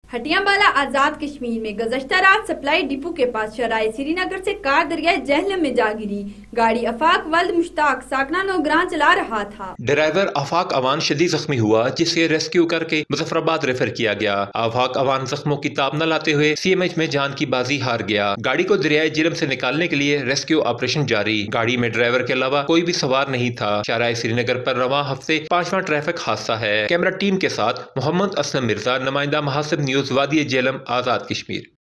हटियाबाला आजाद कश्मीर में गुज़श्ता रात supply depot के पास शराय श्रीनगर से कार दरियाए जहलम में जा गिरी। गाड़ी अफाक वल्द मुश्ताक साकना नौग्रां चला रहा था। ड्राइवर आफाक अवान शदीद जख्मी हुआ, जिसे रेस्क्यू करके मुजफ्फराबाद रेफर किया गया। आफाक अवान जख्मों की ताब न लाते हुए CMH में जान की बाजी हार गया। गाड़ी को दरियाए जिलम से निकालने के लिए रेस्क्यू ऑपरेशन जारी। गाड़ी में ड्राइवर के अलावा कोई भी सवार नहीं था। शराय श्रीनगर पर रवां हफ्ते 5वां ट्रैफिक हादसा है। कैमरा टीम के साथ मोहम्मद असलम मिर्जा, नुमाइंदा महासिब न्यूज, वादी जेलम, आजाद कश्मीर।